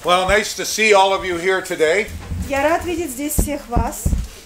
Well, nice to see all of you here today. Я рад видеть здесь всех вас.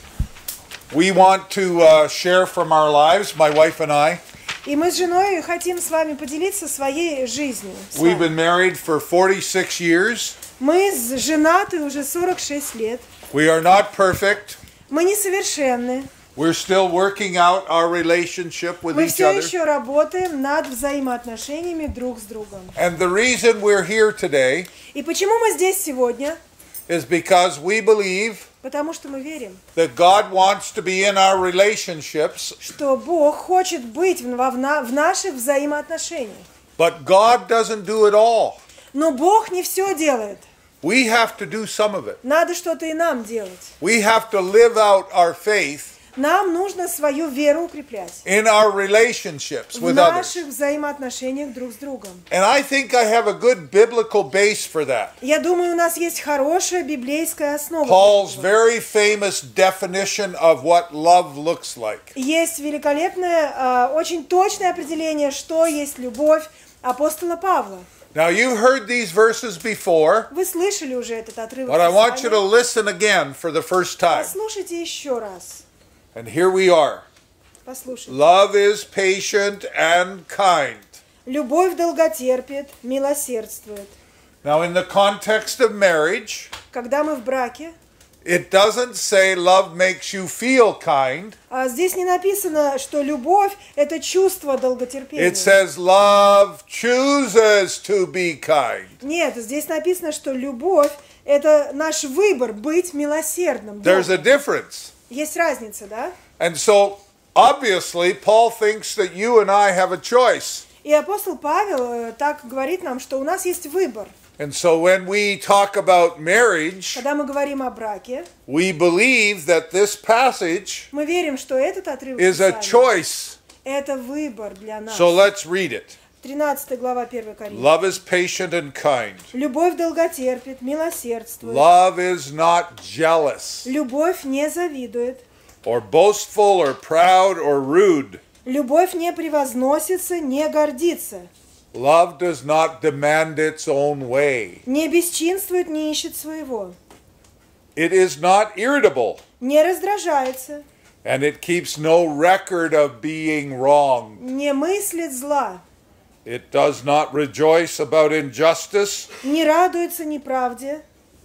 We want to share from our lives, my wife and I. И мы с женой хотим с вами поделиться своей жизнью. We've been married for 46 years. Мы женаты уже 46 лет. We are not perfect. Мы несовершенны. We're still working out our relationship with Мы each все other. еще работаем над взаимоотношениями друг с другом. And the reason we're here today И почему мы здесь сегодня? is because we believe Потому что мы верим, that God wants to be in our relationships, что Бог хочет быть в наших взаимоотношениях. but God doesn't do it all. Но Бог не все делает. We have to do some of it. Надо что-то и нам делать. We have to live out our faith Нам нужно свою веру укреплять in our relationships в with others. наших взаимоотношениях друг с другом. And I think I have a good biblical base for that. Я думаю, у нас есть хорошая библейская основа. Paul's very famous definition of what love looks like. Есть великолепное, очень точное определение, что есть любовь апостола Павла. Now you've heard these verses before, Вы слышали уже этот отрывок but I want you to Писания. listen again for the first time. Послушайте еще раз. And here we are. Послушайте. Love is patient and kind. Любовь долготерпит, милосердствует. Now in the context of marriage, Когда мы в браке, it doesn't say love makes you feel kind. здесь не написано, что любовь – это чувство долготерпения. It says love chooses to be kind. Нет, здесь написано, что любовь – это наш выбор быть милосердным. There's a difference. Есть разница, да? And so, obviously, Paul thinks that you and I have a choice. И апостол Павел так говорит нам, что у нас есть выбор. And so when we talk about marriage, Когда мы говорим о браке, we believe that this passage мы верим, что этот отрывок is a Писания choice. – это выбор для нас. So let's read it. 13 глава 1 Коринфянам. Love is patient and kind. Любовь долготерпит, милосердствует. Love is not jealous, Любовь не завидует. or boastful, or proud, or rude. Любовь не превозносится, не гордится. Love does not demand its own way. Не бесчинствует, не ищет своего. It is not irritable, Не раздражается. and it keeps no record of being wrong. Не мыслит зла. It does not rejoice about injustice. Не радуется неправде,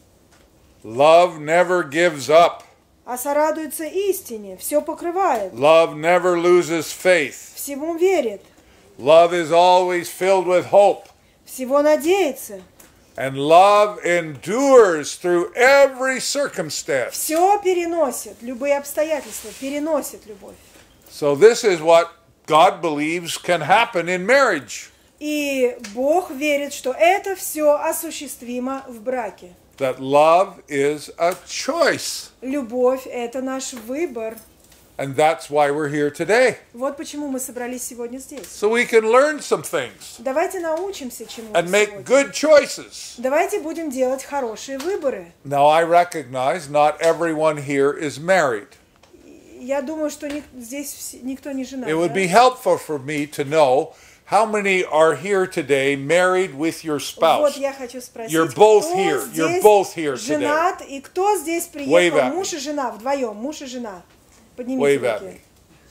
Love never gives up. а сорадуется истине. Все покрывает. Love never loses faith. Всему верит. Love is always filled with hope. Всего надеется. And love endures through every circumstance. Все переносит. Любые обстоятельства переносит любовь. So this is what God believes can happen in marriage. И Бог верит, что это все осуществимо в браке. That love is a choice. Любовь – это наш выбор. And that's why we're here today. Вот почему мы собрались сегодня здесь. So we can learn some things Давайте научимся чему-то and make сегодня. good choices. Давайте будем делать хорошие выборы. Now I recognize not everyone here is married. Я думаю, что здесь никто не женат. It would Да? be helpful for me to know how many are here today married with your spouse. Вот я хочу спросить, You're both кто here. здесь You're both here today. женат и кто здесь Wave приехал, at me. муж и жена, вдвоем, муж и жена. Поднимите Wave at руки. me.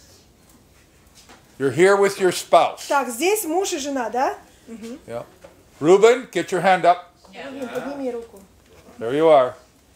You're here with your spouse. Так, здесь муж и жена, да? Yeah. Ruben, get your hand up. Рубин, подними руку. There you are.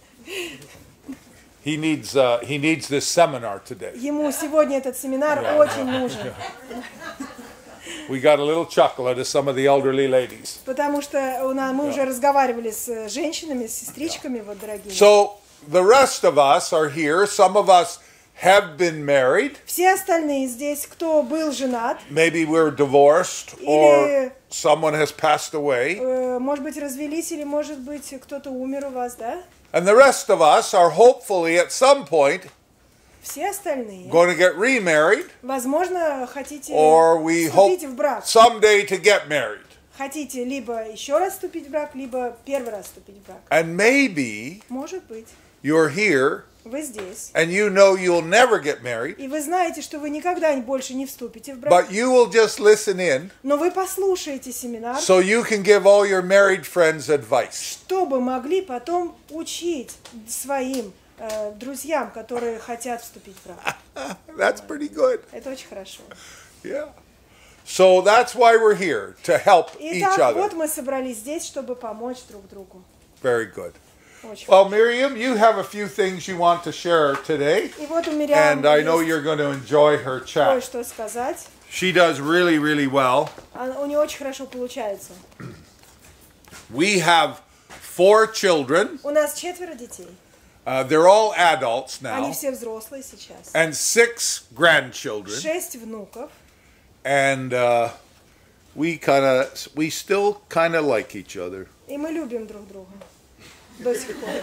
He needs this seminar today. Ему сегодня этот семинар Yeah. очень нужен, We got a little chuckle out of some of the elderly ladies. потому что мы уже разговаривали с женщинами, с сестричками, вот, дорогие. So the rest of us are here. Some of us have been married. Все остальные здесь, кто был женат, Maybe we're divorced or Или- someone has passed away. может быть, развелись, или, может быть, кто-то умер у вас, да? And the rest of us are hopefully at some point Все остальные, going to get remarried, возможно, хотите or we hope вступить в брак. someday to get married. Хотите либо еще раз вступить в брак, либо первый раз вступить в брак. And maybe Может быть. you're here, Вы здесь. and you know you'll never get married, И вы знаете, что вы никогда больше не вступите в брак. but you will just listen in Но вы послушаете семинар, so you can give all your married friends advice. чтобы могли потом учить своим друзьям, которые хотят вступить в брак. That's pretty good. Это очень хорошо. Yeah. So that's why we're here, to help each Итак, вот other. мы собрались здесь, чтобы помочь друг другу. Very good. Очень Well, Miriam, you have a few things you want to share today, И вот у Мириам and I know есть you're going to enjoy her chat. кое-что сказать. She does really, really well. У нее очень хорошо получается. We have 4 children. У нас 4 детей. They're all adults Они now, все взрослые сейчас. and 6 grandchildren. 6 внуков. And we still kind of like each other. И мы любим друг друга. До сих пор.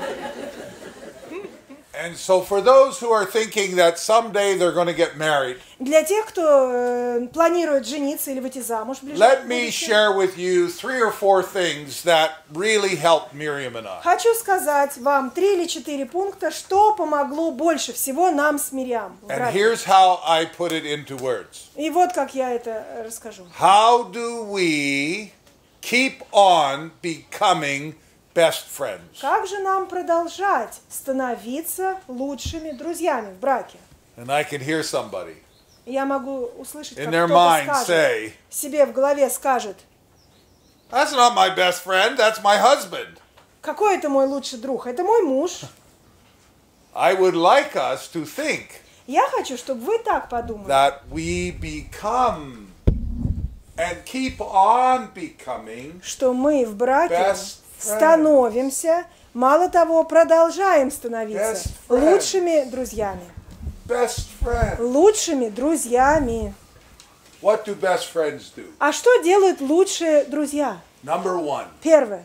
And so for those who are thinking that someday they're going to get married, Для тех, кто планирует жениться или выйти замуж в let ближайшем me будущем, share with you 3 or 4 things that really helped Miriam and I. хочу сказать вам 3 или 4 пункта, что помогло больше всего нам с Мириам. в And браке. here's how I put it into words. И вот как я это расскажу. How do we keep on becoming best friends? Как же нам продолжать становиться лучшими друзьями в браке? And I can hear somebody Я могу услышать, in как their кто-то mind скажет, say, себе в голове скажет, that's not my best friend, that's my husband. какой это мой лучший друг? Это мой муж. I would like us to think Я хочу, чтобы вы так подумали, that we become and keep on becoming что мы в браке best становимся, мало того, продолжаем становиться Best friend. лучшими друзьями. best friends. Лучшими друзьями. What do best friends do? А что делают лучшие друзья? Number 1, Первое.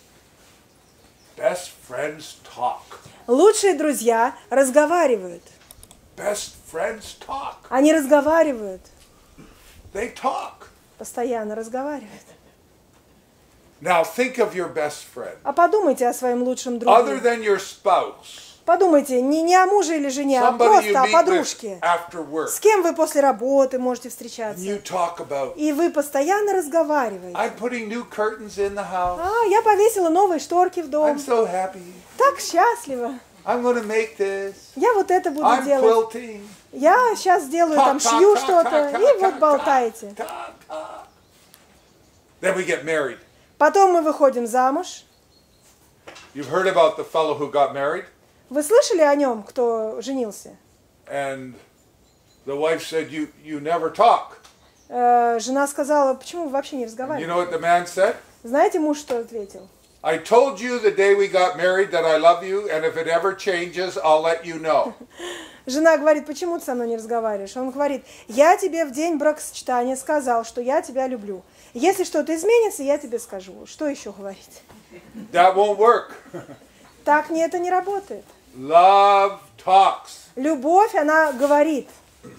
best friends talk. Лучшие друзья разговаривают. Best friends talk. Они разговаривают. They talk. Постоянно разговаривают. Now think of your best friend. А подумайте о своем лучшем Other друге. than your spouse, Подумайте не о муже или жене, а somebody you просто о meet with подружке. after С work, кем вы после работы можете and встречаться. you talk about, И вы постоянно разговариваете. I'm putting new curtains in the house. Я повесила новые шторки в дом. I'm so happy. Так счастливо. I'm going to make this. Я вот это буду I'm делать. quilting. Я сейчас сделаю, там шью что-то. И вот болтаете. Then we get married. Потом мы выходим замуж. You've heard about the fellow who got married, Вы слышали о нем, кто женился? and the wife said, "You never talk." Жена сказала, почему вы вообще не You разговариваете? know what the man said? Знаете, муж что ответил? I told you the day we got married that I love you, and if it ever changes, I'll let you know. Жена говорит, почему ты со мной не разговариваешь? Он говорит, я тебе в день бракосочетания сказал, что я тебя люблю. Если что-то изменится, я тебе скажу. Что еще говорить? That won't work. Так это не работает. Love talks. Любовь, она говорит.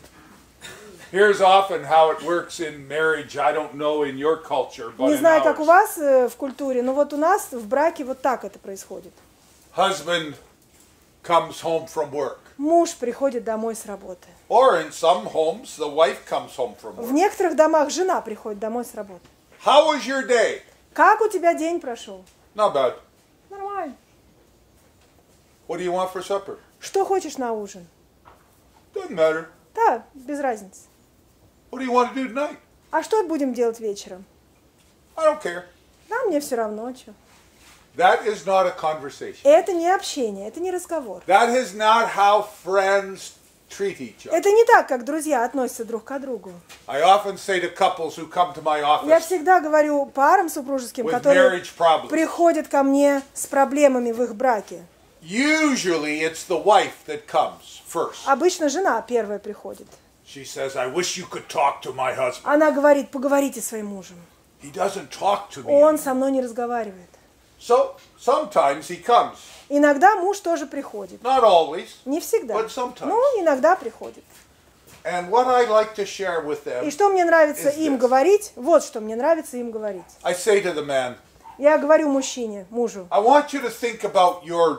Here's often how it works in marriage. I don't know in your culture, but Не in знаю, как у ours. вас в культуре, но вот у нас в браке вот так это происходит. Husband comes home from work. Муж приходит домой с работы. Or in some homes, the wife comes home from В work. некоторых домах жена приходит домой с работы. How was your day? Как у тебя день прошел? Not bad. Нормально. What do you want for supper? Что хочешь на ужин? Doesn't matter. Да, без разницы. What do you want to do tonight? А что будем делать вечером? I don't care. Да, мне все равно, что. That is not a conversation. Это не общение, это не разговор. That is not how friends treat each other. Это не так, как друзья относятся друг к другу. I often say to couples who come to my Я office всегда говорю парам супружеским, with которые marriage problems. приходят ко мне с проблемами в их браке. Usually it's the wife that comes first. Обычно жена первая приходит. She says, I wish you could talk to my husband. Она говорит, поговорите с своим мужем. He doesn't talk to me. Он со мной не разговаривает. So sometimes he comes. Иногда муж тоже приходит. Not always. Не всегда. But sometimes. Ну, иногда приходит. And what I like to share with them, И что мне нравится is им this. говорить, вот что мне нравится им говорить. I say to the man, Я говорю мужчине, мужу, I want you to think about your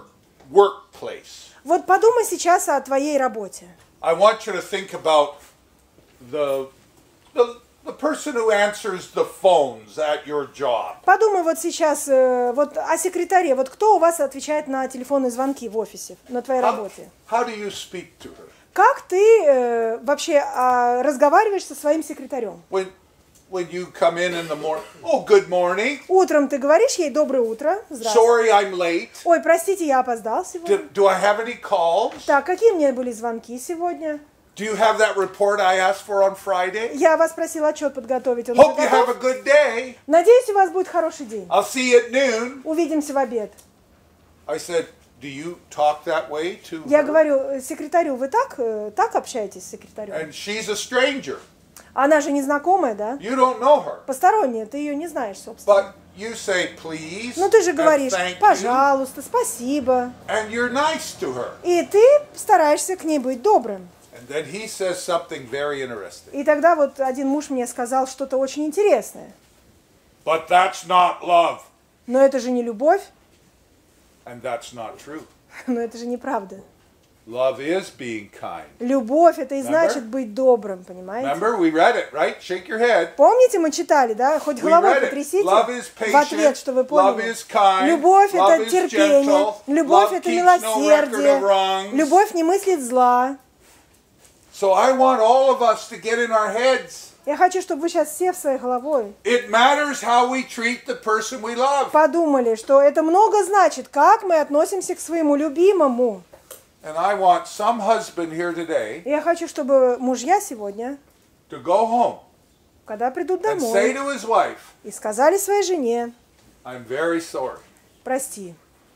workplace. Вот подумай сейчас о твоей работе. I want you to think about the person who answers the phones at your job. Подумай вот сейчас вот о секретаре. Вот кто у вас отвечает на телефонные звонки в офисе, на твоей работе? How do you speak to her? Как ты вообще разговариваешь со своим секретарем? When you come in the morning, oh, good morning. Утром ты говоришь ей «Доброе утро», «Здравствуй». Sorry, I'm late. Ой, простите, я опоздал сегодня. Do I have any calls? Так, какие мне были звонки сегодня? Do you have that report I asked for on Friday? Я вас просил отчет подготовить. Он уже Hope you have готов? a good day. Надеюсь, у вас будет хороший день. I'll see you at noon. Увидимся в обед. I said, do you talk that way to Я her? говорю секретарю, вы так общаетесь с секретарем? And she's a stranger. Она же незнакомая, да? You don't know her. Посторонняя, ты ее не знаешь, собственно. But you say please. Ну ты же and говоришь, thank you, пожалуйста, спасибо. and you're nice to her. И ты стараешься к ней быть добрым. And then he says something very interesting. И тогда вот один муж мне сказал что-то очень интересное. But that's not love. Но это же не любовь, And that's not true. но это же неправда. Love is being kind. Любовь это и Remember? значит быть добрым, понимаете? Remember, we read it, right? Shake your head. Помните, мы читали, да? Хоть We головой read it. потрясите Love is в ответ, patient. что вы Love поняли. is kind. Любовь Love это is терпение, gentle. любовь Love это keeps no record of милосердие, wrongs. любовь не мыслит зла. So I want all of us to get in our heads. Я хочу, чтобы вы сейчас все в своей головой It matters how we treat the person we love. подумали, что это много значит, как мы относимся к своему любимому. And I want some husband here today И я хочу, чтобы мужья сегодня, to go home когда придут and say домой, to his wife, и сказали своей жене, I'm very sorry. прости,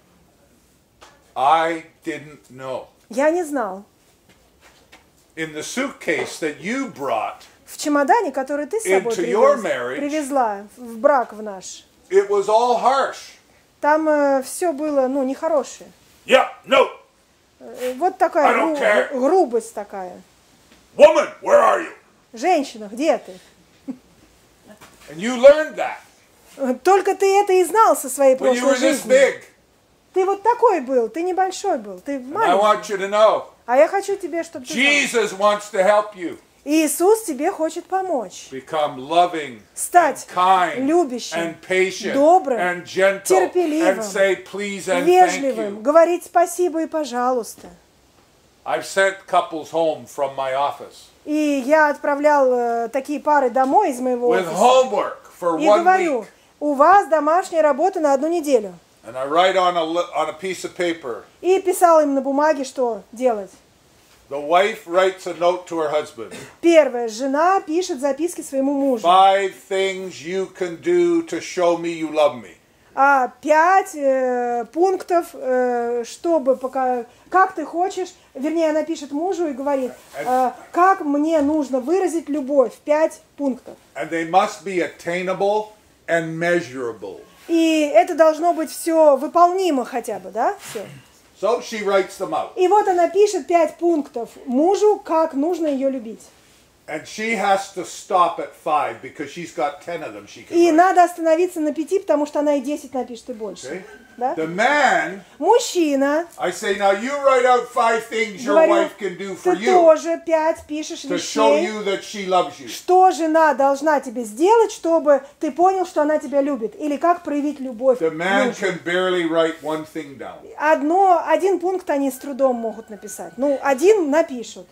I didn't know. я не знал. In the suitcase that you brought, В чемодане, который ты с собой Into your привез, marriage. привезла в брак в наш, it was all harsh. там все было, ну, нехорошее. Yeah, no. Вот такая I don't care. грубость такая. Woman, where are you? Женщина, где ты? And you learned that Только ты это и знал со своей when you прошлой were this жизни. big. Ты вот такой был, ты небольшой был, ты I маленький. want you to know, А я хочу тебе, чтобы ты знал. Jesus wants to help you Иисус тебе хочет помочь. become loving, Стать kind, любящим, and patient, добрым, and gentle, терпеливым, and say please and thank вежливым, you. говорить спасибо и пожалуйста. I've sent couples home from my office И я отправлял такие пары домой из моего with офиса. homework for И 1 говорю, week. у вас домашняя работа на 1 неделю. And I write on a piece of paper, И писал им на бумаге, что делать. the wife writes a note to her husband. Первое. Жена пишет записки своему мужу. 5 things you can do to show me you love me. 5 пунктов, чтобы пока, как ты хочешь, вернее, она пишет мужу и говорит, как мне нужно выразить любовь. 5 пунктов. And they must be attainable and measurable. И это должно быть все выполнимо хотя бы, да? Все. So she writes them out. И вот она пишет 5 пунктов мужу, как нужно ее любить. And she has to stop at 5 because she's got 10 of them she can И write. надо остановиться на 5, потому что она и 10 напишет, и больше. Okay? Да? The man, Мужчина, I say, now you write out 5 things your говорю, wife can do for ты you тоже 5 пишешь to show вещей, you that she loves you. что жена должна тебе сделать, чтобы ты понял, что она тебя любит. Или как проявить любовь The к man мужу. can barely write one thing down. Один пункт они с трудом могут написать. Ну, один напишут.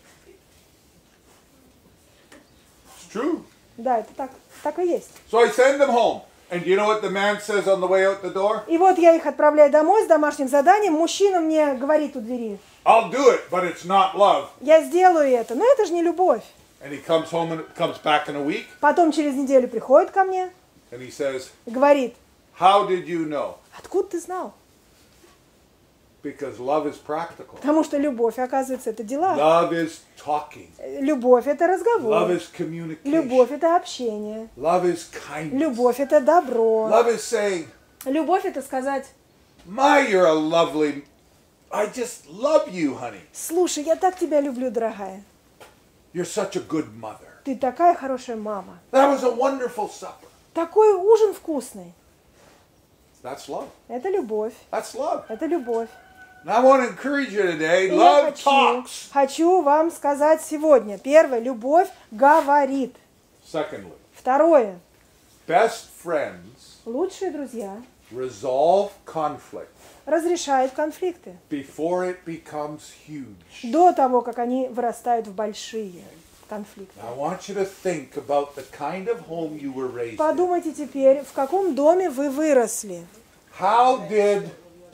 It's true. Да, это так и есть. So I send them home. And you know what the man says on the way out the door? И вот я их отправляю домой с домашним заданием. Мужчина мне говорит у двери, I'll do it, but it's not love. я сделаю это. Но это же не любовь. And he comes home and comes back in a week Потом через неделю приходит ко мне and he says, и говорит, how did you know? откуда ты знал? Because love is practical. Потому что любовь, оказывается, это дела. Love is talking. Любовь это Love разговор. is communication. Любовь это общение. Love is kindness. Любовь это добро. Love is saying, Любовь это сказать, my, you're a lovely, I just love you, honey. слушай, я так тебя люблю, дорогая. You're such a good mother. Ты такая хорошая мама. That was a wonderful supper. Такой ужин вкусный. That's love. Это любовь. That's love. Это любовь. And I want to encourage you today, И я love talks. хочу вам сказать сегодня. Первое, любовь говорит. Secondly, Второе, best friends лучшие друзья resolve conflict разрешают конфликты before it becomes huge. до того, как они вырастают в большие конфликты. I want you to think about the kind of home you were raised in. Подумайте теперь, в каком доме вы выросли. How did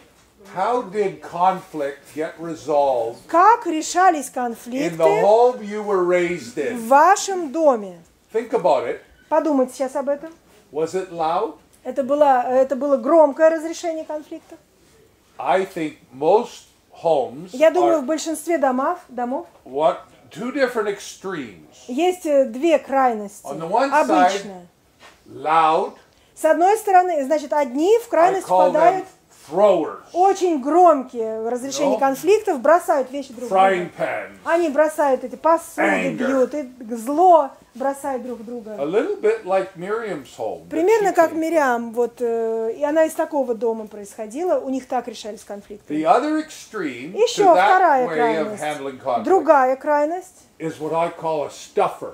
conflict get resolved Как решались in the конфликты home you were raised in? в вашем доме? Think about it. Подумайте сейчас об этом. Was it loud? Это было громкое разрешение конфликта. I think most homes Я думаю, в are большинстве домов two different extremes. есть две крайности. On the one Обычно. Loud, С одной стороны, значит, одни в I крайность call them впадают throwers, очень громкие разрешения No. конфликтов, бросают вещи друг frying друга. pans. Они бросают эти посуды, Anger. бьют, и зло бросают друг друга. A little bit like Miriam's home. that Примерно she как came from. Мириам, и она из такого дома происходила, у них так решались конфликты. The other extreme to Еще that вторая way of handling крайность, conflict другая крайность, is what I call a stuffer.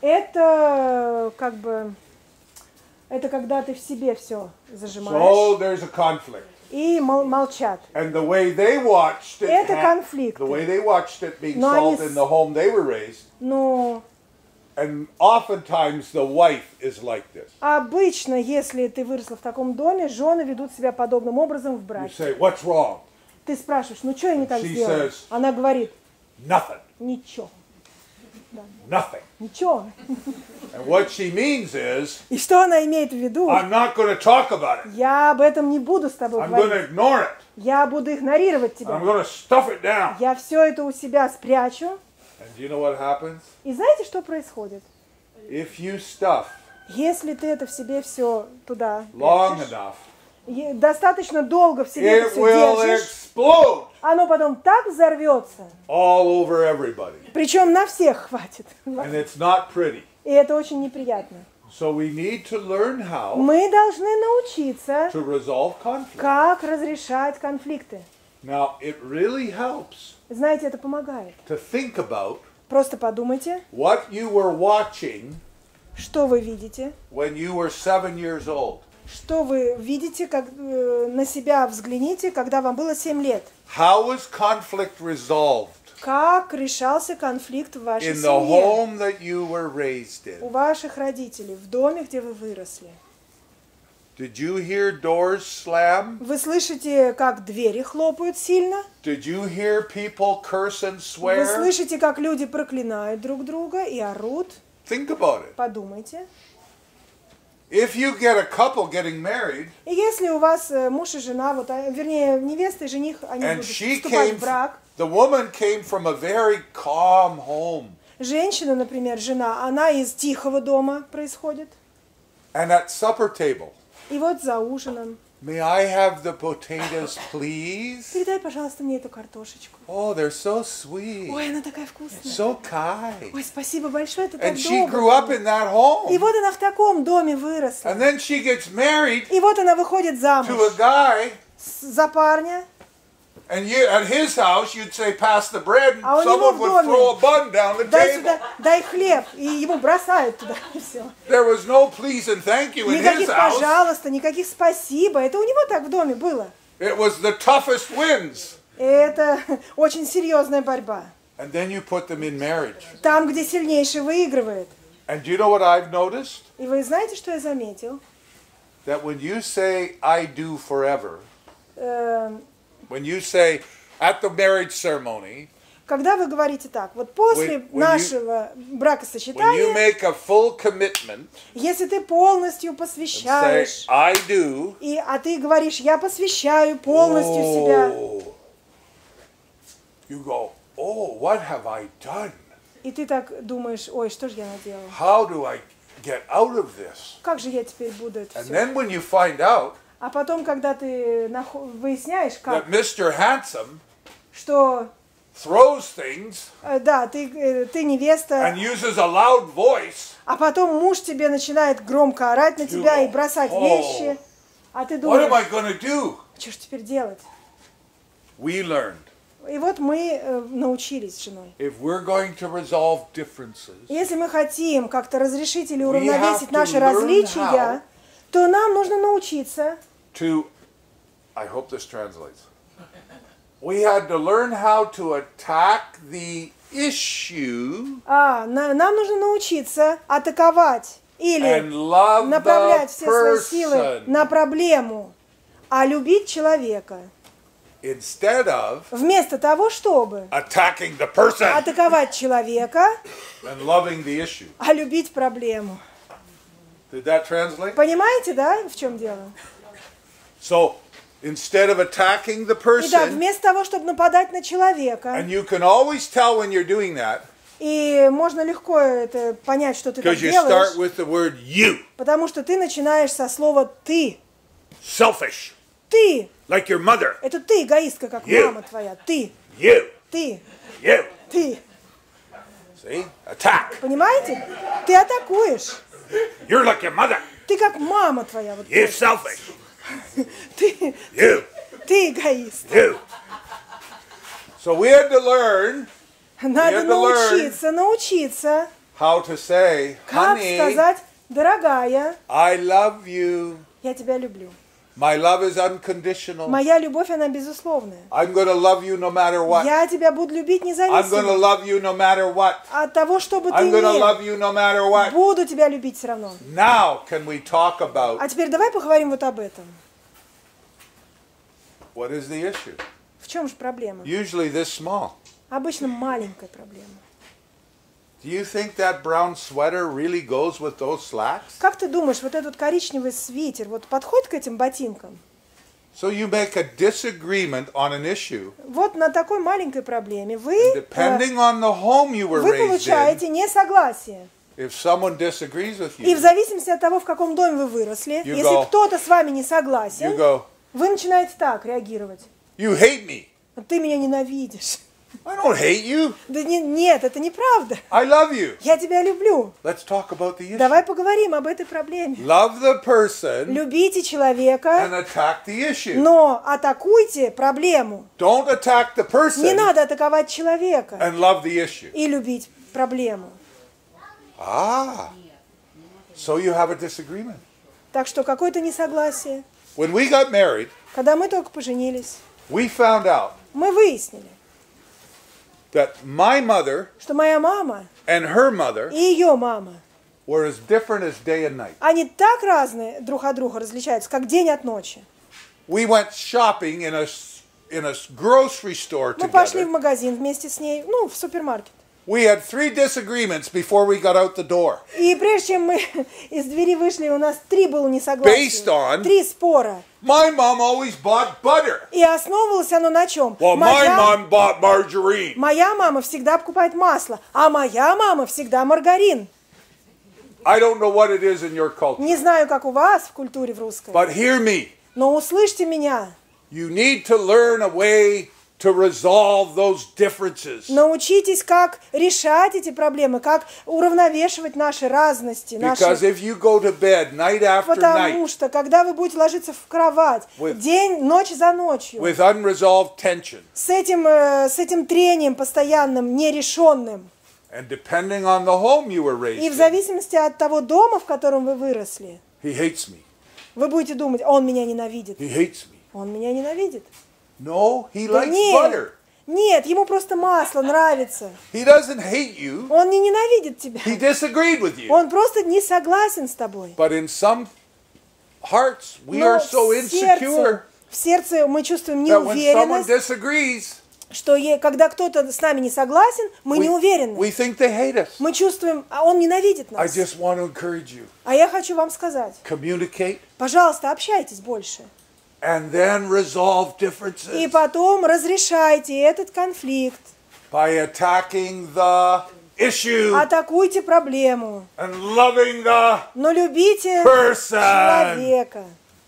это это когда ты в себе все So зажимаешь there's a conflict. и молчат. And the way they watched it, Это конфликты. the way they watched it being Но они solved in the home they were raised, Но and oftentimes the wife is like this. обычно, если ты выросла в таком доме, жены ведут себя подобным образом в You браке. say, what's wrong? Ты спрашиваешь, ну что я не так She сделала? says- Она говорит, Nothing. ничего, Nothing. ничего. And what she means is, И что она имеет в виду? I'm not going to talk about it. Я об этом не буду с тобой I'm going говорить. to ignore it. Я буду игнорировать I'm тебя. going to stuff it down. Я все это у себя спрячу. And do you know what happens? И знаете, что происходит? If you stuff Если ты это в себе все туда long прячешь, enough, достаточно долго в себе это it все will держишь, explode оно потом так взорвется, all over everybody. причем на всех хватит. And it's not pretty. И это очень неприятно. So we need to learn how Мы должны научиться, to resolve conflict. как разрешать конфликты. Now, it really helps Знаете, это помогает. to think about Просто подумайте, what you were watching что вы видите, when you were 7 years old. что вы видите, как, на себя взгляните, когда вам было 7 лет. How was conflict resolved Как решался конфликт в вашей in the семье, home that you were raised у in? ваших родителей, в доме, где вы выросли. Did you hear doors slam? Вы слышите, как двери хлопают сильно? Did you hear people curse and Вы swear? слышите, как люди проклинают друг друга и орут? Think about it. Подумайте. If you get a couple getting married, И если у вас муж и жена, вернее, невеста и жених, они and будут she вступать came, в брак. the woman came from a very calm home, Женщина, например, жена, она из тихого дома происходит. and at supper table, И вот за ужином. may I have the potatoes, please? Передай, пожалуйста, мне эту картошечку. Oh, they're so sweet, Ой, она такая вкусная. so kind. Ой, спасибо большое, это так And she grew добро. up in that И home, вот она в таком доме выросла. and then she gets married И вот она выходит замуж to a guy, за парня. and you at his house you'd say, "Pass the bread," and А у него someone в would доме. throw a bun down the Дай table. сюда, дай хлеб. И ему бросают туда. И все. There was no please and thank you in his Никаких house. пожалуйста, никаких спасибо. Это у него так в доме было. It was the toughest wins. И это очень серьезная борьба. And then you put them in marriage. Там, где сильнейший выигрывает. And do you know what I've noticed? И вы знаете, что я заметил? That when you say, "I do forever," Э, when you say at the marriage ceremony, Когда вы говорите так, вот после When you- нашего when you бракосочетания, make a full commitment если ты полностью and say, посвящаешь, "I do," а ты говоришь, я посвящаю полностью себя, oh, you go, "Oh, what have I done? и ты так думаешь, ой, что же я наделал? How do I get out of this?" Как же я теперь буду это And все? then when you find out А потом, когда ты выясняешь, как, that Mr. Handsome что, throws things да, ты невеста, and uses a loud voice, а потом муж тебе начинает громко орать на тебя и бросать Oh. вещи, а ты what am I думаешь, going to do? что же теперь делать? we learned И вот мы научились с женой. if we're going to resolve differences, Если мы хотим как-то разрешить или have уравновесить to наши learn различия, то нам нужно научиться. to, I hope this translates. We had to learn how to attack the issue Нам нужно научиться атаковать или and love направлять the все свои силы person на проблему, а любить человека. instead of Вместо того, чтобы attacking the person атаковать человека, and loving the issue. а любить проблему. Did that translate? Понимаете, да, в чем дело? So instead of attacking the Итак, person, вместо того, чтобы нападать на человека, and you can always tell when you're doing that и можно легко это понять, что ты так because you делаешь, start with the word you, потому что ты начинаешь со слова «ты». selfish, Ты. like your mother. Это ты, эгоистка, как You. мама твоя. Ты. You, Ты. you. Ты. See? Attack. Понимаете? Ты атакуешь. You're like your mother. Ты как мама твоя. Вот You точно. selfish. Ты, You, ты эгоист. you. So we had to learn Надо have to научиться, how to say, как honey, сказать, дорогая, I love you. я тебя люблю. My love is unconditional. Моя любовь, она безусловная. I'm going to love you no matter what. Я тебя буду любить I'm going to независимо love you no matter what. от того, что бы ты I'm going to ни love you no matter what. буду тебя любить все равно. Now can we talk about А теперь давай поговорим вот об этом. what is the issue? В чем же проблема? Usually this small. Обычно маленькая проблема. Do you think that brown sweater really goes with those slacks? Как ты думаешь, вот этот коричневый свитер вот подходит к этим ботинкам? So you make a disagreement on an issue. Вот на такой маленькой проблеме вы Depending on the home you were вы raised in, получаете несогласие. if someone disagrees with И в you, зависимости от того, в каком доме вы выросли, You если go. кто-то с вами не you согласен, go, вы начинаете так реагировать. you hate me. Ты меня ненавидишь. I don't hate you. Да нет, это неправда. I love you. Я тебя люблю. Let's talk about the issue. Давай поговорим об этой проблеме. Love the person Любите человека, and attack the issue. но атакуйте проблему. Don't attack the Не person надо атаковать человека and love the issue. и любить проблему. Ah, so you have a disagreement. Так что какое-то несогласие. When we got married, Когда мы только поженились, we found out мы выяснили, that my mother что моя мама and her mother и ее мама, were as different as day and night. они так разные друг от друга различаются, как день от ночи. We went shopping in a grocery store Мы пошли в together. магазин вместе с ней, ну, в супермаркет. We had 3 disagreements before we got out the door. И прежде чем мы из двери вышли, у нас 3 было Based несогласия. on- 3 спора. My mom always bought butter. И основывалось оно на чем? Well, my mom bought margarine. Моя мама всегда покупает масло, а моя мама всегда маргарин. I don't know what it is in your culture, Не знаю, как у вас в культуре в русской, but hear me. но услышьте меня. You need to learn a way to resolve those differences. Научитесь, как решать эти проблемы, как уравновешивать наши разности. Because if you go to bed night after Потому night что, когда вы будете ложиться в кровать ночь за ночью, with unresolved tension, с этим трением постоянным, нерешенным, and depending on the home you were raised и в in, зависимости от того дома, в котором вы выросли, he hates me. вы будете думать, он меня ненавидит. He hates me. Он меня ненавидит. No, he Да likes нет, butter. нет, ему просто масло нравится. He doesn't hate you. Он не ненавидит тебя. He disagreed with you. Он просто не согласен с тобой. But in some hearts, we Но are so insecure в сердце мы чувствуем that when someone неуверенность, disagrees, что когда кто-то с нами не согласен, мы не уверены. we think they hate us. Мы чувствуем, а он ненавидит I нас. just want to encourage you. А я хочу вам сказать, Communicate пожалуйста, общайтесь больше. and then resolve И differences потом разрешайте этот конфликт. by attacking the issue Атакуйте проблему. and loving the Но любите person. человека.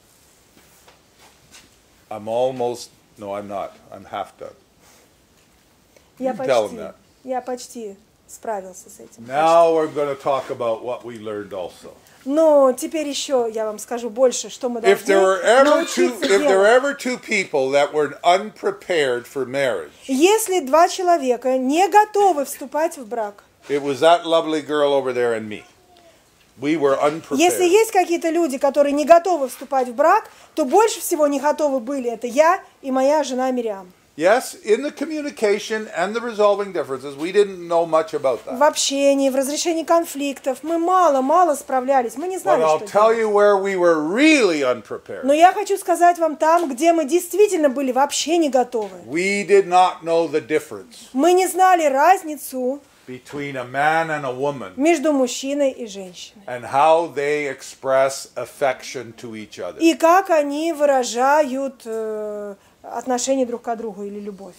I'm almost, no, I'm not. I'm half done. Я You tell him почти. that. Я почти. справился с этим. Now we're going to talk about what we learned also. Но теперь еще я вам скажу больше, что мы If должны there were ever научиться if there were делать. ever two people that were unprepared for marriage, Если два человека не готовы вступать в брак, it was that lovely girl over there and me. We were если unprepared. есть какие-то люди, которые не готовы вступать в брак, то больше всего не готовы были это я и моя жена Мириам. Yes, in the communication and the resolving differences, we didn't know much about that. В общении, в разрешении конфликтов мы мало справлялись, мы не But знали, I'll что tell делать. you where we were really unprepared. Но я хочу сказать вам там, где мы действительно были вообще не готовы. We did not know the difference Мы не знали разницу between a man and a woman между мужчиной и женщиной. and how they express affection to each other. И как они выражают отношения друг к другу или любовь.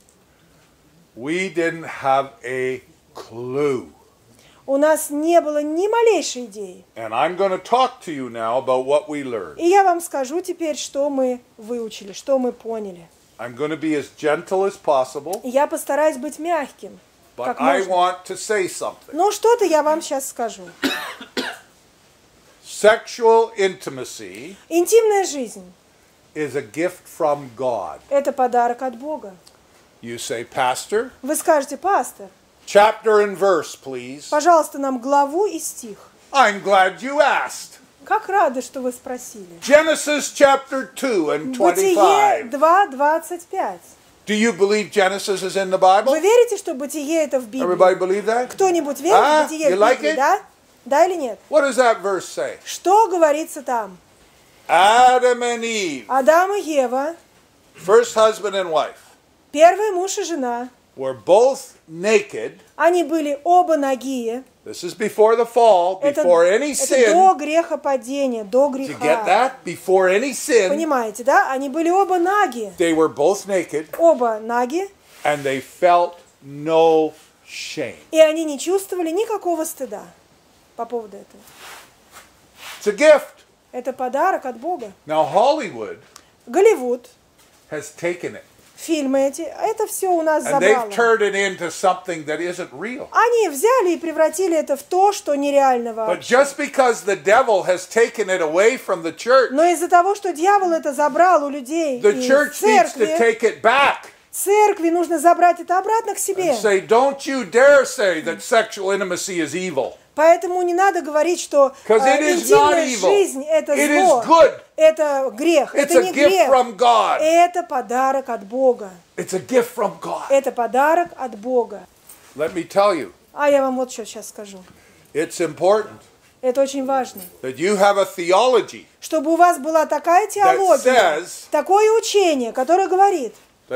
We didn't have a clue. У нас не было ни малейшей идеи. And I'm going to talk to you now about what we learned. И я вам скажу теперь, что мы выучили, что мы поняли. I'm going to be as gentle as possible, И я постараюсь быть мягким, but как I можно. want to say something. Но что-то я вам сейчас скажу. Sexual intimacy Интимная жизнь is a gift from God. – это подарок от Бога. You say, Pastor, Вы скажете, пастор, chapter and verse, please. пожалуйста, нам главу и стих. I'm glad you asked. Как рады, что вы спросили. Genesis chapter 2 and Бытие 25. 2:25. Do you believe Genesis is in the Вы Bible? верите, что Бытие это в Everybody Библии? believe that? Кто-нибудь верит в Бытие you в like Библии, it? да? Да или нет? What does that verse say? Что говорится там? Adam and Eve, Адам и Ева, first husband and wife, первый муж и жена, were both naked. они были оба нагие. This is before the fall, Это, before any это sin. до грехопадения, до Did you get греха. that? Before any sin, Понимаете, да? Они были оба наги. they were both naked Оба наги, and they felt no shame. и они не чувствовали никакого стыда по поводу этого. It's a gift. Это подарок от Бога. Now Hollywood Голливуд, has taken it фильмы эти, это все у нас and they've забрало. turned it into something that isn't real. Они взяли и превратили это в то, что нереально But вообще. just because the devil has taken it away from the church, Но из-за того, что дьявол это забрал у людей the из church needs to церкви, take it back церкви нужно забрать это обратно к себе. and say, don't you dare say that sexual intimacy is evil. Поэтому не надо говорить, что 'Cause it is not интимная evil. жизнь это It is зло, good. это грех, It's это a не gift грех, from God. это подарок от Бога. It's a gift from God. Это подарок от Бога. Let me tell you, А я вам вот что сейчас скажу. it's important Это очень важно. that you have a theology Чтобы у вас была такая теология, says- такое учение, которое говорит,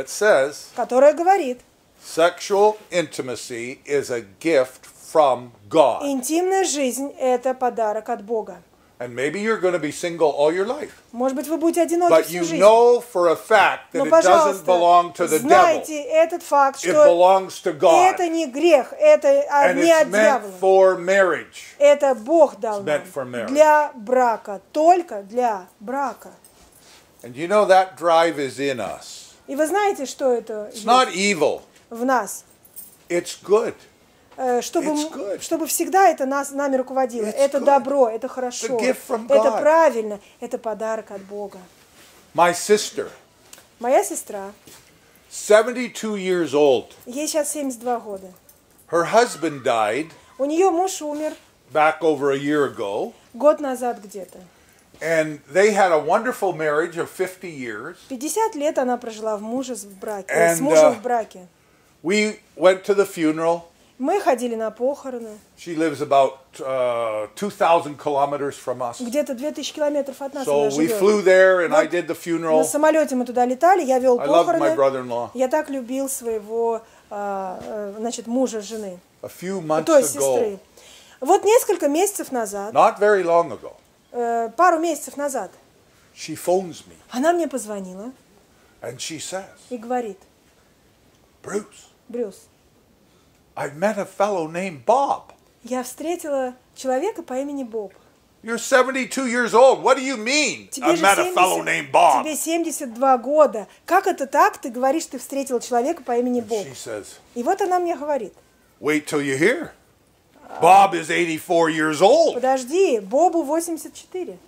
sexual intimacy is a gift from God. интимная жизнь – это подарок от Бога. And maybe you're going to be single all your life. Может быть, вы будете одиноки But всю you жизнь. know for a fact that Но, it doesn't пожалуйста, belong to the devil. знайте этот факт, It что belongs to God. это не грех, это And не от it's meant дьявола. for marriage. Это Бог дал It's meant нам for marriage. для брака, только для брака. And you know that drive is in us. И вы знаете, что это It's not evil. в нас? It's good. Чтобы, It's good. чтобы всегда это нами руководило. It's Это good. добро, это хорошо, It's a gift from это God. правильно, это подарок от Бога. My sister, Моя сестра, 72 years old. ей сейчас 72 года. Her husband died У нее муж умер back over a year ago. год назад где-то. And they had a wonderful marriage of 50 years. 50 лет она прожила с And, мужем в браке. We went to the funeral. Мы ходили на похороны. She lives about 2,000 kilometers from us. Где-то 2000 километров от нас So она we живет. flew there and I Вот did the На funeral. самолете мы туда летали, я вел I loved my похороны. brother-in-law. Я так любил своего значит, мужа жены, A few months той сестры. ago, Вот несколько месяцев назад, not very long ago, пару месяцев назад, she phones me она мне позвонила and she says, и говорит: Bruce, Брюс, I met a fellow named Bob. я встретила человека по имени Боб. You're 72 years old. What do you mean? Тебе I же met a fellow 70, named Bob. тебе 72 года. Как это так? Ты говоришь, ты встретила человека по имени Боб. She says, И вот она мне говорит: Wait till you hear. Bob is 84 years old. Подожди, Бобу 84.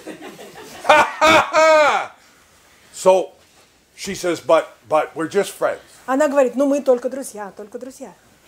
So she says, but we're just friends. Она говорит, ну мы только друзья, только друзья.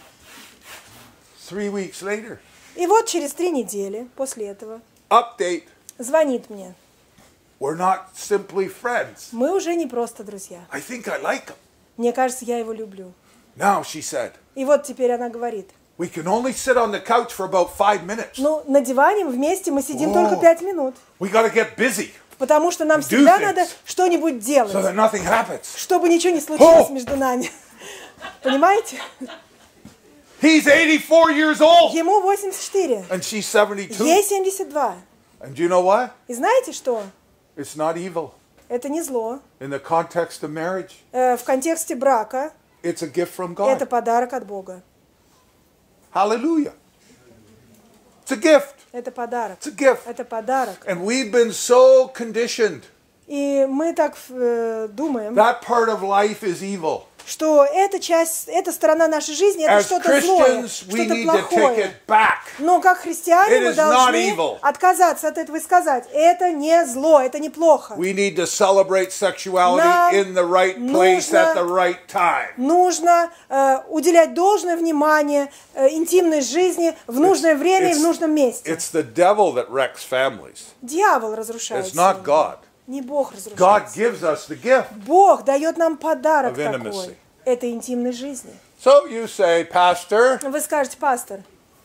3 weeks later, И вот через 3 недели после этого update. звонит мне. We're not simply friends. Мы уже не просто друзья. I think I like him. Мне кажется, я его люблю. Now, she said, И вот теперь она говорит, we can only sit on the couch for about 5 minutes. ну на диване вместе мы сидим О. только 5 минут. We got to get busy Потому что нам Do всегда things. надо что-нибудь so делать, that nothing happens. чтобы ничего не случилось О. между нами. Понимаете? He's 84 years old Ему 84, and she's 72. ей 72. And do you know what? И знаете что? It's not evil. Это не зло. In the context of marriage, В контексте брака it's a gift from это God. подарок от Бога. Hallelujah. It's a gift. Это подарок. It's a gift. Это подарок. And we've been so conditioned. И мы так думаем, That part of life is evil. что эта часть, эта сторона нашей жизни, это As что-то злое, Christians, we что-то need to take плохое. it back. Но как христиане It мы is not должны evil. отказаться от этого и сказать, это не зло, это не плохо. We need to celebrate sexuality Нам in the right place нужно- at the right time. Нужно уделять должное внимание интимной жизни в нужное время и в нужном месте. It's the devil that wrecks families. Дьявол разрушает It's not семьи. God. Не Бог God разрушает. gives us the gift. Бог дает нам подарок Of intimacy. такой, этой интимной жизни. So you say, Pastor, Вы скажете, пастор,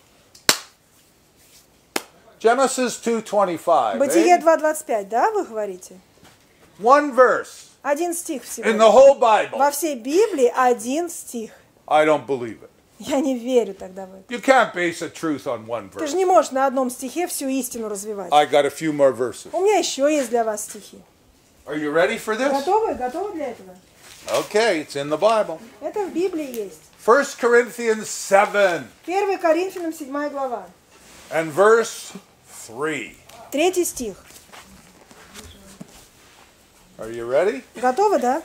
Genesis 2:25. Бытие Eh? 2:25, да, вы говорите? One verse Один стих всего. in the whole Bible. Во всей Библии один стих. I don't believe it. Я не верю тогда в это. You can't base a truth on one Ты же verse. не можешь на одном стихе всю истину развивать. I got a few more verses. У меня еще есть для вас стихи. Are you ready for this? Готовы? Готовы для этого? Okay, it's in the Bible. Это в Библии есть. 1 Corinthians 7 1 Коринфянам 7 глава. and verse 3. 3 стих. Are you ready? Готовы, да?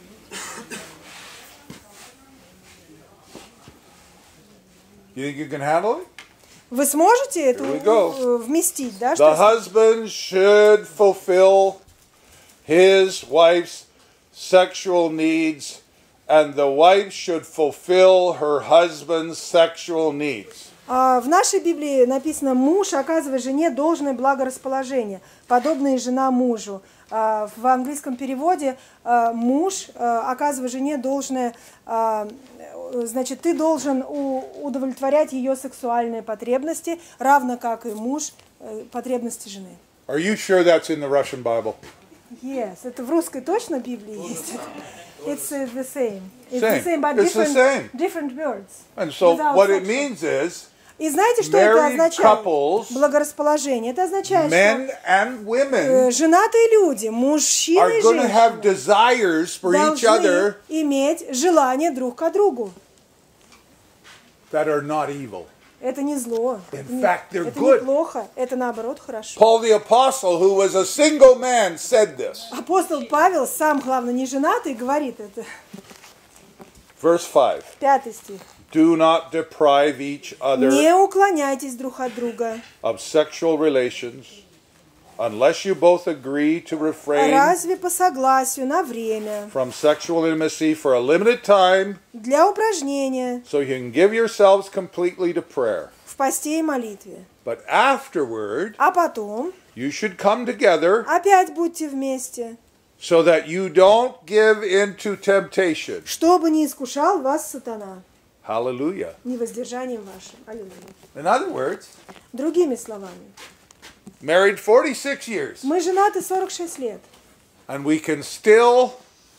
You think you can handle it? Вы сможете это Here we go. вместить, да? The Что husband should fulfill his wife's sexual needs, and the wife should fulfill her husband's sexual needs. В нашей Библии написано: муж оказывает жене должное благорасположение, подобное и жена мужу. В английском переводе муж оказывает жене должное, значит, ты должен удовлетворять ее сексуальные потребности, равно как и муж потребности жены. Are you sure that's in the Russian Bible? Yes, это в русской точно Библии есть. It's the same. It's Same. the same, but It's the same. different words. And so Without what it sexual. means is И знаете, что это married означает? couples, Благорасположение. Это означает, men что and women женатые люди, мужчины are и going to have женщины, desires for each должны other иметь желание друг к другу. that are not evil. Это не зло. In Это не- fact, they're это good. не плохо. Это наоборот хорошо. Paul the Apostle, who was a single man, said this. Апостол Павел, сам, главное, не женатый, говорит это. Verse 5. 5 стих. Do not deprive each other Не уклоняйтесь друг от друга. of sexual relations unless you both agree to refrain Разве по согласию на время, from sexual intimacy for a limited time для упражнения, so you can give yourselves completely to prayer. в посте и молитве. But afterward, А потом you should come together опять будьте вместе, so that you don't give in to temptation. чтобы не искушал вас сатана Hallelujah. невоздержанием вашим. Аллилуйя. In other words, Другими словами, married 46 years, мы женаты 46 лет, and we can still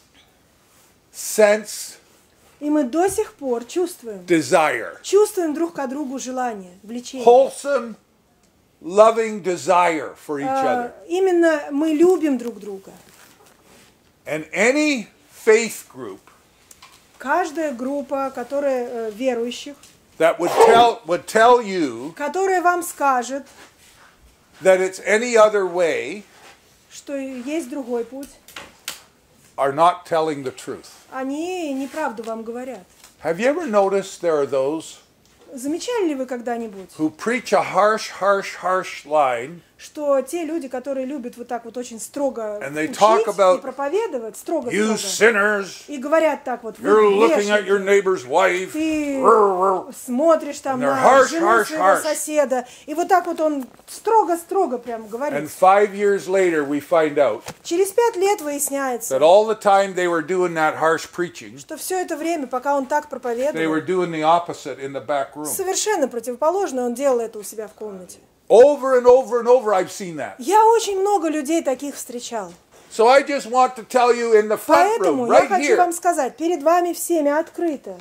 sense и мы до сих пор чувствуем друг к другу желание, влечение. wholesome, loving desire for each other. Именно мы любим друг друга. And any faith group Каждая группа, которая верующих, that would tell you которая вам скажет, that it's any other way что есть другой путь, are not telling the truth. они неправду вам говорят. Have you ever noticed there are those Замечали ли вы когда-нибудь, who preach a harsh line, что те люди, которые любят вот так вот очень строго And they учить talk about, и проповедовать, you строго-строго, sinners, и говорят так вот, вы you're looking at your грешники, neighbor's wife, ты смотришь там And they're на harsh, жену harsh, своего harsh. соседа, и вот так вот он строго-строго прям and говорит. 5 years later we find out Через 5 лет выясняется, that all the time they were doing that harsh preaching, что все это время, пока он так they проповедовал, were doing the opposite in the back room. совершенно противоположно он делал это у себя в комнате. Over and over and over I've seen that. Я очень много людей таких встречал. So I just want to tell you in the front room, Поэтому я right хочу here, вам сказать, перед вами всеми открыто.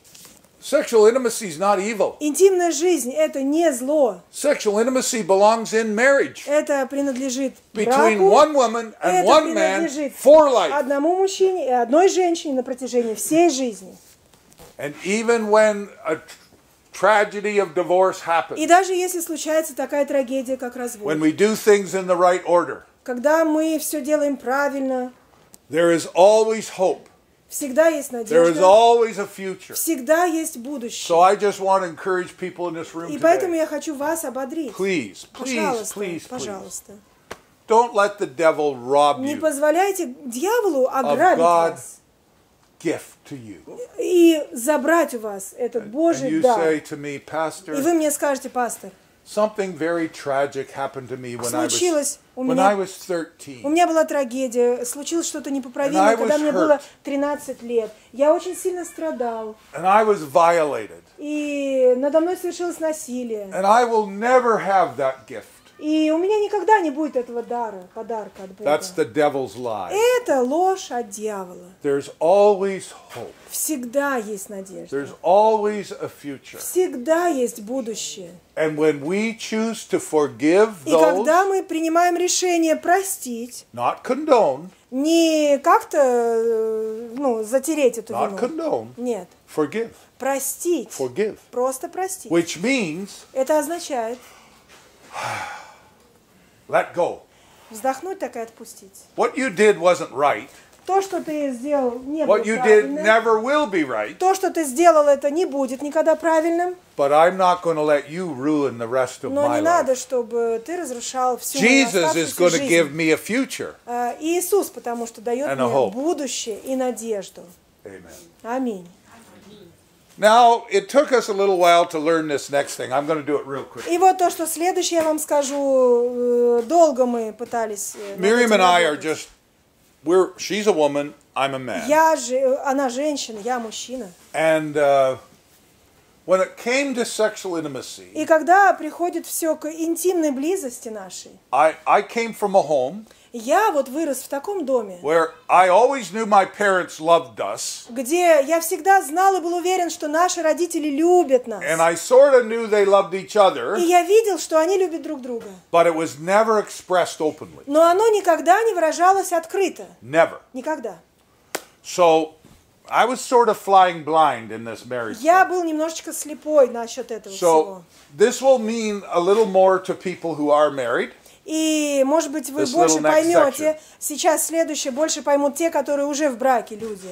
sexual intimacy is not evil. Интимная жизнь – это не зло. Sexual intimacy belongs in marriage Это принадлежит between браку, one woman and это one man принадлежит for life. одному мужчине и одной женщине на протяжении всей жизни. And even when a tragedy of divorce И happens, даже если случается такая трагедия, как развод, when we do things in the right order, когда мы все делаем правильно, there is always hope. всегда есть There is надежда, always a future. всегда есть So будущее. I just want to encourage people in this room И поэтому today. я хочу вас ободрить. Please, please, Пожалуйста, please, please. пожалуйста. Don't let the devil rob Не you позволяйте дьяволу ограбить God. вас gift to you. и забрать у вас этот And Божий you дар. say to me, И Pastor, вы мне скажете, пастор, something very tragic happened to me случилось у when I меня, was 13. у меня была трагедия, случилось что-то And I непоправимое, когда was мне hurt. было 13 лет. Я очень сильно страдал, And I was violated. и надо мной совершилось насилие. And I will never have that gift. И у меня никогда не будет этого дара, подарка от Бога. That's the devil's lie. Это ложь от дьявола. There's always hope. Всегда есть надежда. There's always a future. Всегда есть будущее. And when we choose to forgive И когда those, мы принимаем решение простить, not condone, не как-то затереть эту not вину. condone, Нет. forgive, Простить. forgive. Просто простить. Which means Это означает let go. вздохнуть так и отпустить. What you did wasn't right. То, что ты сделал, не было What you did правильным. never will be right. То, что ты сделал, это не будет никогда правильным. But I'm not going to let you ruin the rest of Но my не надо, life. чтобы ты разрушал всю мою Jesus is оставшуюся going to give жизнь. me a future. Иисус, потому что дает And a мне hope. будущее и надежду. Amen. Аминь. Now, it took us a little while to learn this next thing. I'm going to do it real quick. И вот то, что следующее я вам скажу, долго мы пытались над Miriam этим and I are работать. just, she's a woman, I'm a man. Она женщина, я мужчина. And when it came to sexual intimacy, И когда приходит все к интимной близости нашей, I came from a home я вот вырос в таком доме, where I always knew my parents loved us, где я всегда знал и был уверен, что наши родители любят нас. and I sort of knew they loved each other, И я видел, что они любят друг друга. but it was never expressed openly. Но оно никогда не выражалось открыто. Never. Никогда. So I was sort of flying blind in this marriage. Я thing. был немножечко слепой насчет этого So всего. this will mean a little more to people who are married. И, может быть, вы This больше little next поймете, section. сейчас следующее, больше поймут те, которые уже в браке люди.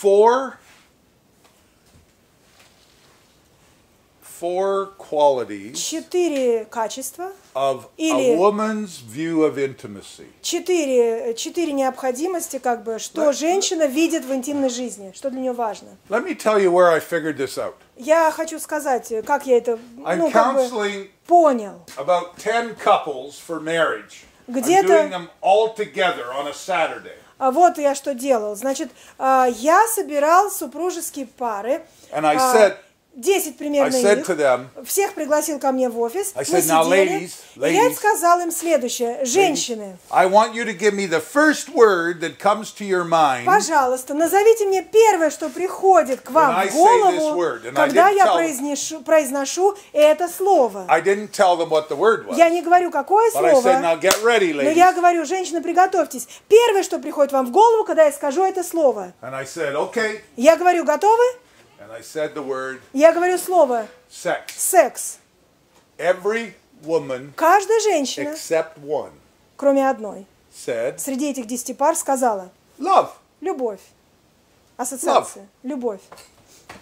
Four qualities 4 качества, of a Или- woman's view of intimacy. 4 необходимости, как бы, что женщина видит в интимной жизни, что для нее важно. Let me tell you where I figured this out. Я хочу сказать, как я это I'm как бы counseling понял. about 10 couples for marriage. I'm Где-то- doing them all together on a Saturday. А вот я что делал. Значит, я собирал супружеские пары. And I said, 10 I примерно said их. to them, Всех пригласил ко мне в офис. I Мы said, "Now, сидели. И я ladies, сказал им следующее. Женщины, I want you to give me the first word that comes to your mind. пожалуйста, назовите мне первое, что приходит к вам When I в say this голову, word, and I когда didn't я tell- произношу это слово. I didn't tell them what the word was. Я не говорю, какое But I said, слово, now get ready, но ladies. я говорю, женщины, приготовьтесь. Первое, что приходит вам в голову, когда я скажу это слово. And I said, okay. Я говорю, готовы? And I said the word Я говорю слово sex. секс. Every woman Каждая женщина, except one кроме одной, said среди этих 10 пар сказала love. любовь. Ассоциация. Любовь.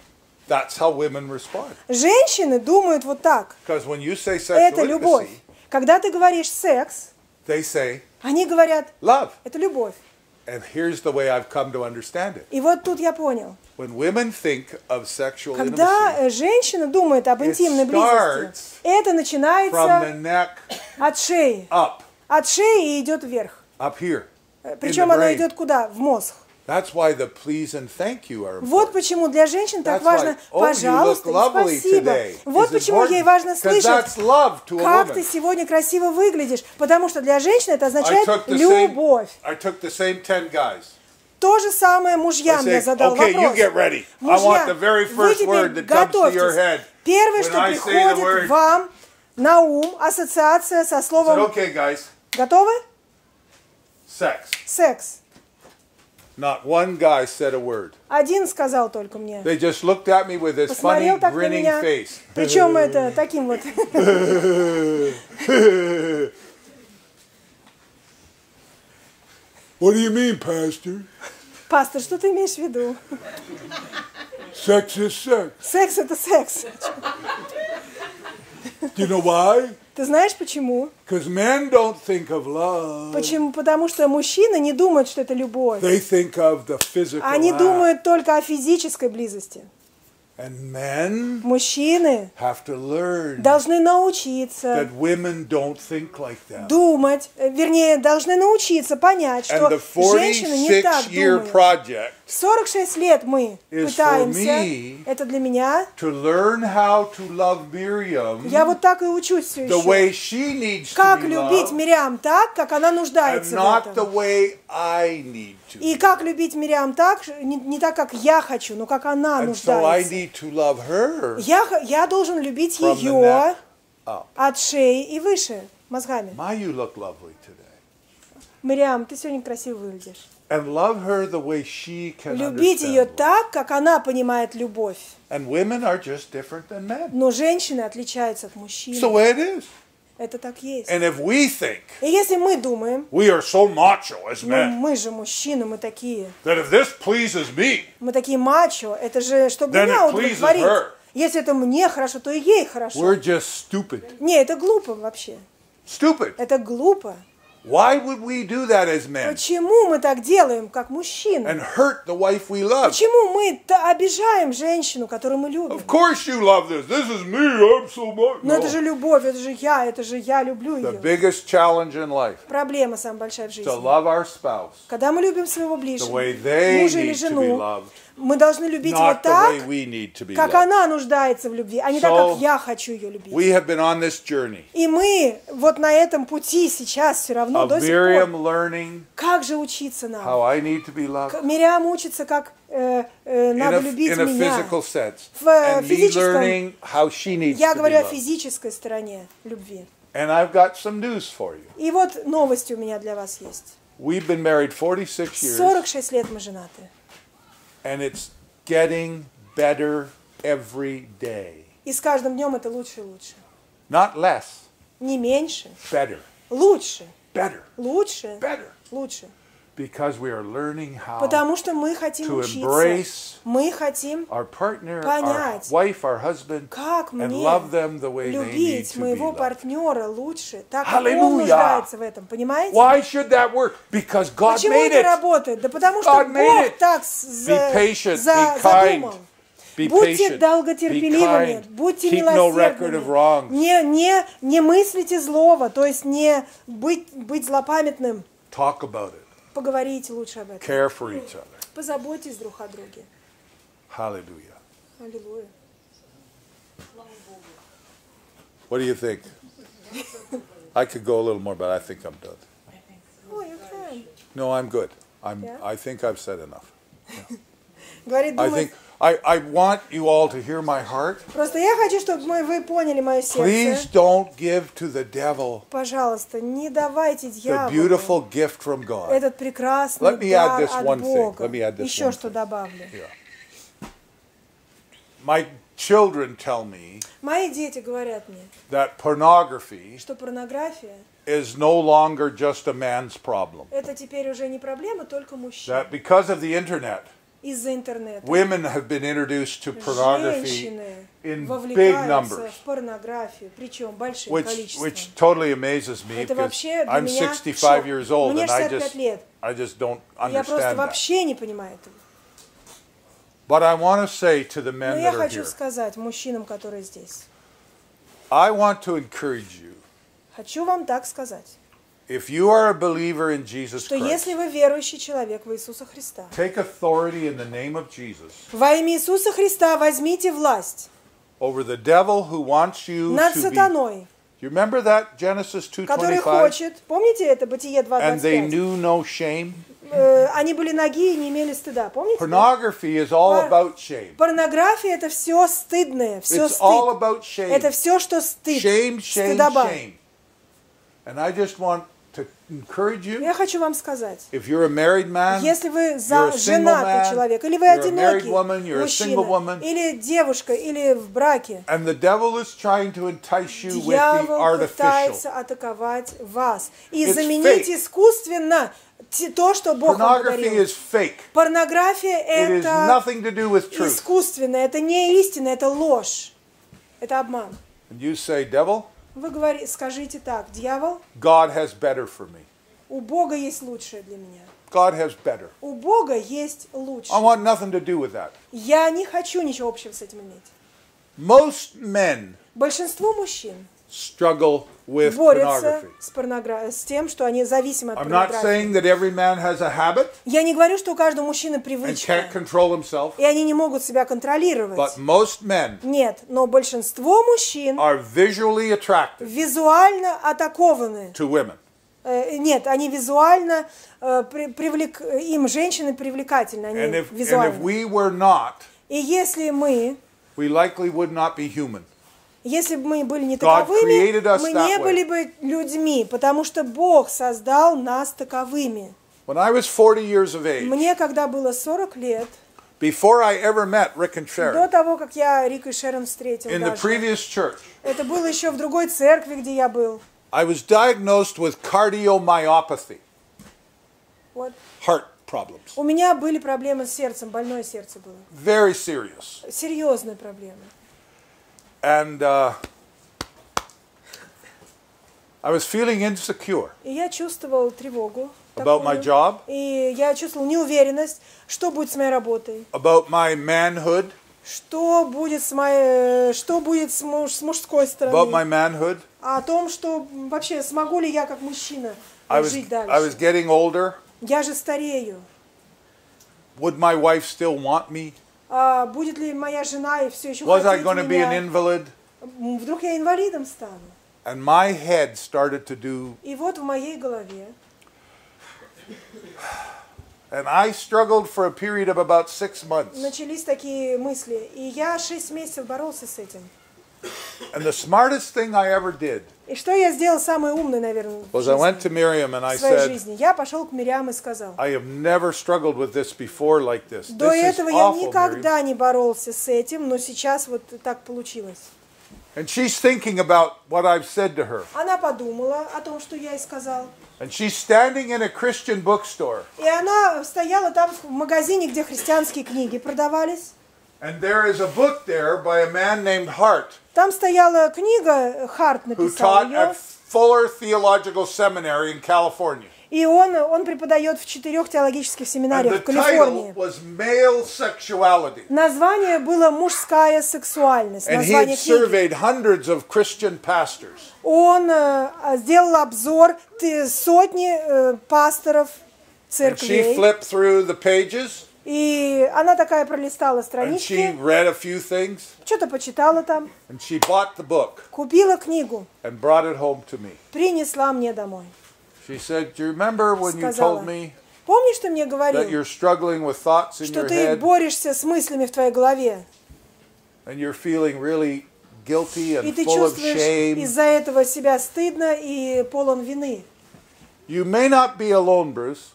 That's how women respond. Женщины думают вот так. Because when you say Это sexual любовь. intimacy, Когда ты говоришь секс, they say они говорят, love. это любовь. And here's the way I've come to understand it. И вот тут я понял. When women think of sexual intimacy, Когда женщина думает об интимной близости, это from the начинается neck от шеи. up, От шеи и идет вверх. up here. Причем the она brain. идет куда? В мозг. That's why the please and thank you are Вот important. почему для женщин так That's важно, why, oh, you look пожалуйста, и lovely спасибо. today. Вот is почему ей important, важно 'cause слышать, that's love to a как woman. ты сегодня красиво выглядишь. Потому что для женщины это I означает took любовь. the same 10 guys. То же самое мужьям I я say, задал okay, you вопрос. get ready. I Мужья, want the very вы first word теперь that comes to your готовьтесь. head. Первое, When что I say the приходит word, вам на ум, ассоциация со I said, словом okay, guys, «готовы?» sex. Секс. Not one guy said a word. Один сказал только мне. They just looked at me with this funny, Посмотрел так на grinning меня. face. Причем это таким вот. What do you mean, Pastor? Пастор, что ты имеешь в виду? Sex is sex. Секс это секс. Do you know why? Ты знаешь почему? Because men don't think of love. Почему? Потому что мужчины не думают, что это любовь. They think of the physical Они act. думают только о физической близости. And men Мужчины have to learn должны научиться that women don't think like that. думать, вернее, должны научиться понять, что And the женщины не так 46-year думают. project 46 лет мы is пытаемся, for me это для меня, to learn how to love Miriam я вот так и учусь все the way еще. she needs Как to be любить loved Мириам так, как она and нуждается в not the этом. way I need to. И как любить Мириам так, не так, как я хочу, но как она And so I нуждается. need to love her Я должен любить from the ее neck up. от шеи и выше, мозгами. My, you look lovely today. Мириам, ты сегодня красиво выглядишь. And love her the way she can Любить ее understand. так, как она понимает любовь. And women are just different than men. Но женщины отличаются от It's the мужчин. way it is. Это так есть. And if we think И если мы думаем, we are so macho as ну men, мы же мужчины, мы такие that if this pleases me, мачо, это же чтобы Then меня it pleases удовлетворить. her. Если это мне хорошо, то и ей хорошо. we're just stupid. Не, это глупо вообще. Stupid. Это глупо. Why would we do that as men? Почему мы так делаем, как мужчины? And hurt the wife we love? Почему мы обижаем женщину, которую мы любим? Of course you love this. This is me. I'm so much. Но это же любовь, это же я люблю The ее. biggest challenge in life Проблема самая большая в to жизни. love our spouse Когда мы любим своего the ближнего, way they мужа или need to be жену, loved, мы должны любить его not the так, way we need to be как loved. она нуждается в любви, а не так, So, как я хочу ее любить. We have been on this journey И мы вот на этом пути сейчас все равно of до сих пор. Miriam learning Как же учиться how нам? I need to be loved Мириам учится, как надо любить in a меня. physical sense, В and me физическом, learning how she needs я to be говорю о loved. физической стороне любви. And I've got some news for you. И вот новость у меня для вас есть. We've been married 46 years, 46 лет мы женаты. and it's getting better every day. И с каждым днем это лучше и лучше. Not less, Не меньше, better, лучше, better, лучше, better. лучше. Because we are learning how Потому что мы хотим to учиться. embrace Мы хотим our partner, our понять, wife, our husband, как and мне love them the way they need любить to be моего loved. партнера лучше, так как Hallelujah. он нуждается в этом. Понимаете? Why should that work? Because God Почему made это it. работает? Да потому что God made Бог it. так Be patient, be kind, задумал. be Будьте patient, долготерпеливыми, be kind, будьте keep no record of wrongs. милосердными. Не мыслите злого, то есть не быть злопамятным. Talk about it. Поговорите лучше об этом. Care for each other. Позаботьтесь друг о друге. Hallelujah. Аллилуйя. What do you think? I could go a little more, but I think I'm done. Oh, you can. No, I'm good. Yeah? I think I've said enough. Говорит, I думает, think I want you all to hear my heart. просто я хочу, чтобы вы поняли мое Please сердце. don't give to the devil Пожалуйста, не давайте the дьяволу beautiful gift from God. этот прекрасный Let me add дар this от one thing. Бога. Let me add this Еще one что thing. добавлю. My children tell me Мои дети говорят мне, that pornography что порнография is no longer just a man's problem. это теперь уже не проблема только мужчин. That because of the internet, из-за интернета. Women have been introduced to pornography Женщины in big вовлекаются numbers, в порнографию, причем большим which количеством. totally amazes me Это because вообще для I'm меня 65 шок. years old Мне and I 65 лет. just don't Я просто understand that. вообще не понимаю этого. But I want to say to the Но men я that are хочу here, сказать мужчинам, которые здесь. I want to encourage you. Хочу вам так сказать, If you are a believer in Jesus что Christ, если вы верующий человек в Иисуса Христа, take authority in the name of Jesus во имя Иисуса Христа возьмите власть over the devil who wants you над to be. сатаной, You remember that Genesis который 2:25? хочет, помните это, Бытие And they 2:25? knew no shame. Они были ноги и не имели стыда, помните? Pornography is all about shame. Порнография это все стыдное, все It's all стыд. about shame. Это все, что стыд, Shame, shame, стыдоба. shame. And I just want to encourage you. Я хочу вам сказать, If you're a married man, если вы you're a single женатый man, человек, или вы you're a married одинокий woman, you're a single мужчина, woman, или девушка, или в браке, and the devil is trying to entice you with the дьявол artificial. пытается атаковать вас и It's заменить fake. искусственно то, что Бог вам Pornography подарил. is fake. Порнография It has это nothing to do with truth. искусственно, это не истина, это ложь, это обман. And you say, devil, Вы скажите так, дьявол, God has better for me. у Бога есть лучшее для меня. God has better. У Бога есть I лучшее. want nothing to do with that. Я не хочу ничего общего с этим иметь. Most men Большинство мужчин struggle with борются pornography. с тем, что они зависимы от I'm not порнографии. saying that every man has a habit Я не говорю, что у каждого мужчины and привычка, can't control himself, и они не могут себя контролировать. but most men Нет, но большинство мужчин are visually attracted визуально атакованы. to women. Нет, они визуально, им женщины привлекательны, они And if визуально. we were not, И если мы, we likely would not be human. если бы мы были не God таковыми, created us мы that не way. были бы людьми, потому что Бог создал нас таковыми. When I was 40 years of age, Мне, когда было 40 лет, before I ever met Rick and до Sharon, того, как я Рика и Шерон встретил in the даже, previous church, это было еще в другой церкви, где я был. I was diagnosed with cardiomyopathy, Вот. heart problems. У меня были проблемы с сердцем, больное сердце было. Very serious. Серьезные проблемы. And I was feeling insecure И я чувствовал тревогу. about my такую. job, И я чувствовал неуверенность, что будет с моей работой, about my manhood, что будет с мужской about my стороны, manhood. о том, что вообще смогу ли я как мужчина I жить was дальше. getting older. Я же старею. Would my wife still want me? Будет ли моя жена и все еще Was I хотеть going to be an меня? invalid? Вдруг я инвалидом стану? And my head started to do, И вот в моей голове, and I struggled for a period of about 6 months. начались такие мысли. И я 6 месяцев боролся с этим. And the smartest thing I ever did И что я сделал самое умное, наверное, в was I went to жизни, Miriam and I в своей said, жизни? Я пошел к Мириам и сказал, I have never struggled with this before like this. до This is этого я awful, Miriam. никогда не боролся с этим, но сейчас вот так получилось. And she's thinking about what I've said to her. Она подумала о том, что я ей сказал. And she's standing in a Christian bookstore. И она стояла там в магазине, где христианские книги продавались. And there is a book there by a man named Hart, Там стояла книга, Харт who написал taught ее, at Fuller Theological Seminary in California. и он преподает в 4 теологических And семинариях the в Калифорнии. title was Male Sexuality. Название было «Мужская сексуальность», And he had название книги. surveyed hundreds of Christian pastors. Он сделал обзор сотни пасторов And she церквей. flipped through the pages И она такая пролистала and she странички, read a few things что-то почитала там, and she bought the book купила книгу, and brought it home to me. принесла мне домой. She said, do you remember when you Сказала, told me помнишь, ты мне that говорил, you're struggling with thoughts in что your ты head борешься с мыслями в твоей голове, and you're feeling really guilty и and ты full of чувствуешь shame? из-за этого себя стыдно и полон вины. You may not be alone, Bruce.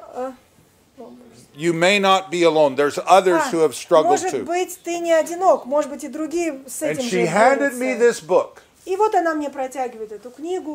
You may not be alone. There's others who have struggled Может too. быть, ты не одинок, может быть, и другие с And этим she же handed me борются. this book. И вот она мне протягивает эту книгу,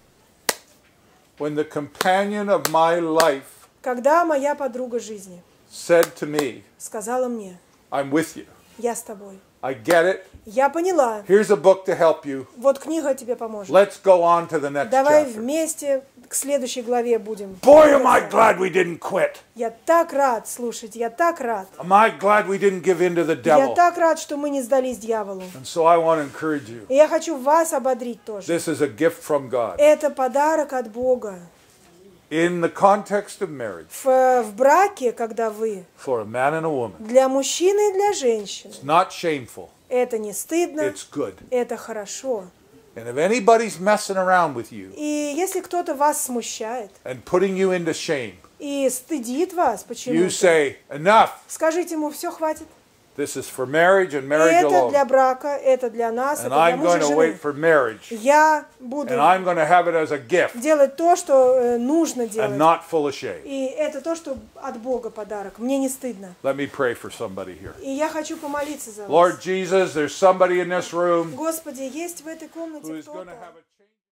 When the companion of my life когда моя подруга жизни said to me, сказала мне, I'm with you. я с тобой. I get it. Я поняла. Here's a book to help you. Вот книга тебе поможет. Let's go on to the next Давай chapter. вместе к следующей главе будем. Boy, am I glad we didn't quit. Я так рад, слушайте, я так рад. Am I glad we didn't give in to the Я devil. так рад, что мы не сдались дьяволу. And so I want to encourage you. И я хочу вас ободрить тоже. This is a gift from God. Это подарок от Бога. In the context of marriage, В браке, когда вы, for a man and a woman, для мужчины и для женщины, it's not shameful. это не стыдно, It's good. это хорошо. And if anybody's messing around with you И если кто-то вас смущает and putting you into shame, и стыдит вас you почему-то, say, enough. скажите ему, все, хватит. This is for marriage and И marriage это для alone. брака, это для нас, And это для I'm мужа going и to wait жены. for marriage. Я буду And I'm going to have it as a gift делать то, что нужно and делать. not full of shame. И это то, что от Бога подарок. Мне не стыдно. Let me pray for somebody here. И я хочу помолиться за вас. Lord Jesus, there's somebody in this room Господи, есть в этой комнате who is going to кто-то, have a